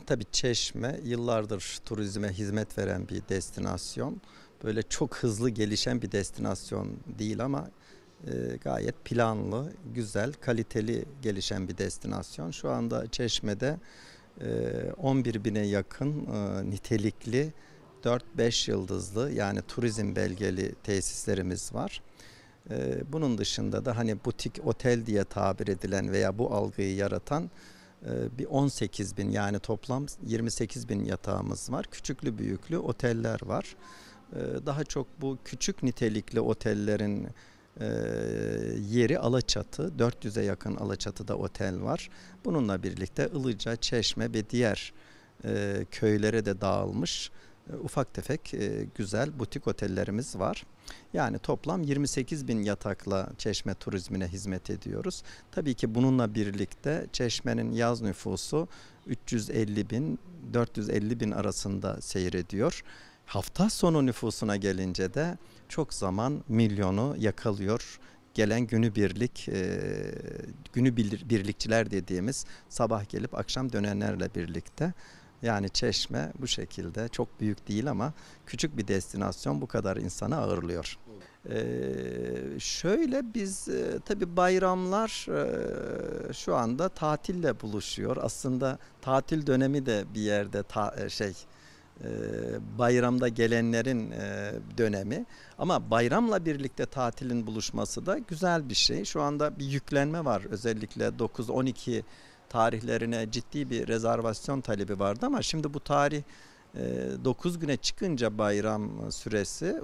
Tabii Çeşme yıllardır turizme hizmet veren bir destinasyon. Böyle çok hızlı gelişen bir destinasyon değil ama gayet planlı, güzel, kaliteli gelişen bir destinasyon. Şu anda Çeşme'de 11 bine yakın nitelikli 4-5 yıldızlı yani turizm belgeli tesislerimiz var. Bunun dışında da hani butik otel diye tabir edilen veya bu algıyı yaratan bir 18 bin yani toplam 28 bin yatağımız var. Küçüklü büyüklü oteller var. Daha çok bu küçük nitelikli otellerin e, yeri Alaçatı. 400'e yakın Alaçatı'da otel var. Bununla birlikte Ilıca, Çeşme ve diğer köylere de dağılmış ufak tefek güzel butik otellerimiz var. Yani toplam 28 bin yatakla Çeşme turizmine hizmet ediyoruz. Tabii ki bununla birlikte Çeşme'nin yaz nüfusu 350 bin 450 bin arasında seyrediyor. Hafta sonu nüfusuna gelince de çok zaman milyonu yakalıyor. Gelen günübirlikçiler dediğimiz sabah gelip akşam dönenlerle birlikte. Yani Çeşme bu şekilde çok büyük değil ama küçük bir destinasyon bu kadar insanı ağırlıyor. Şöyle biz tabii bayramlar şu anda tatille buluşuyor. Aslında tatil dönemi de bir yerde e, bayramda gelenlerin dönemi. Ama bayramla birlikte tatilin buluşması da güzel bir şey. Şu anda bir yüklenme var. Özellikle 9-12 tarihlerine ciddi bir rezervasyon talebi vardı ama şimdi bu tarih 9 güne çıkınca bayram süresi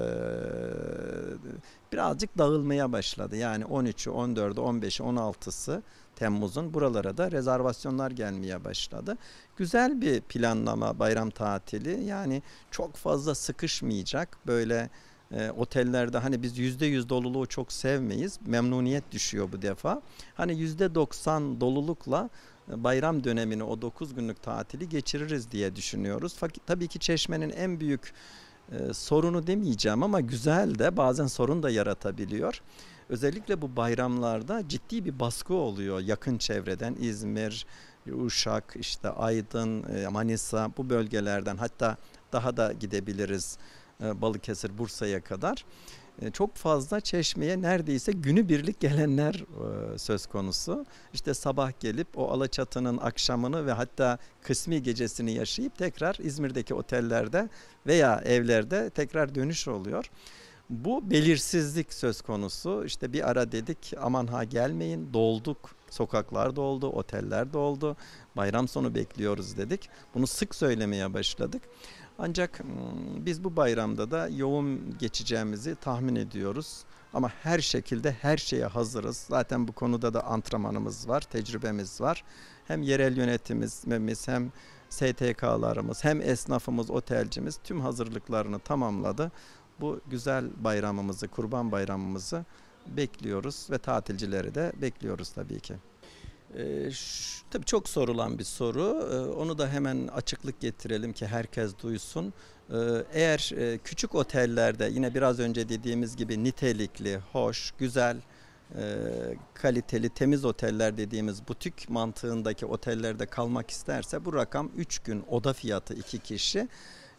birazcık dağılmaya başladı. Yani 13'ü, 14'ü, 15'i, 16'sı Temmuz'un buralara da rezervasyonlar gelmeye başladı. Güzel bir planlama bayram tatili. Yani çok fazla sıkışmayacak. Böyle otellerde hani biz %100 doluluğu çok sevmeyiz. Memnuniyet düşüyor bu defa. Hani %90 dolulukla bayram dönemini o 9 günlük tatili geçiririz diye düşünüyoruz. Fakat tabii ki Çeşme'nin en büyük sorunu demeyeceğim ama güzel de bazen sorun da yaratabiliyor. Özellikle bu bayramlarda ciddi bir baskı oluyor yakın çevreden İzmir, Uşak, işte Aydın, Manisa bu bölgelerden hatta daha da gidebiliriz Balıkesir, Bursa'ya kadar. Çok fazla Çeşme'ye neredeyse günübirlik gelenler söz konusu. İşte sabah gelip o Alaçatı'nın akşamını ve hatta kısmi gecesini yaşayıp tekrar İzmir'deki otellerde veya evlerde tekrar dönüş oluyor. Bu belirsizlik söz konusu. İşte bir ara dedik aman ha gelmeyin, dolduk. Sokaklar doldu, oteller doldu. Bayram sonu bekliyoruz dedik. Bunu sık söylemeye başladık. Ancak biz bu bayramda da yoğun geçeceğimizi tahmin ediyoruz. Ama her şekilde her şeye hazırız. Zaten bu konuda da antrenmanımız var, tecrübemiz var. Hem yerel yönetimimiz hem STK'larımız hem esnafımız, otelcimiz tüm hazırlıklarını tamamladı. Bu güzel bayramımızı, Kurban Bayramımızı bekliyoruz ve tatilcileri de bekliyoruz tabii ki. Tabii çok sorulan bir soru. Onu da hemen açıklık getirelim ki herkes duysun. Eğer küçük otellerde yine biraz önce dediğimiz gibi nitelikli, hoş, güzel, kaliteli, temiz oteller dediğimiz butik mantığındaki otellerde kalmak isterse bu rakam 3 gün oda fiyatı 2 kişi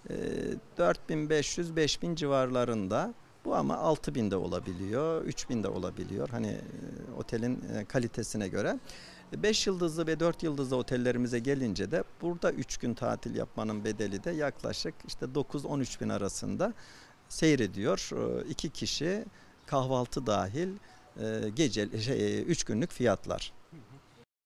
4500-5000 civarlarında. Bu ama 6000 de olabiliyor, 3000 de olabiliyor. Hani otelin kalitesine göre. 5 yıldızlı ve 4 yıldızlı otellerimize gelince de burada 3 gün tatil yapmanın bedeli de yaklaşık işte 9-13 bin arasında seyrediyor. 2 kişi kahvaltı dahil 3 günlük fiyatlar.